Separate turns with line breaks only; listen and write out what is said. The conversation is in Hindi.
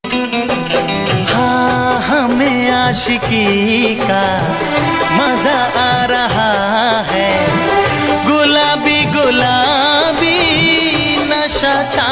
हाँ हमें आशिकी का मजा आ रहा है, गुलाबी गुलाबी नशा छा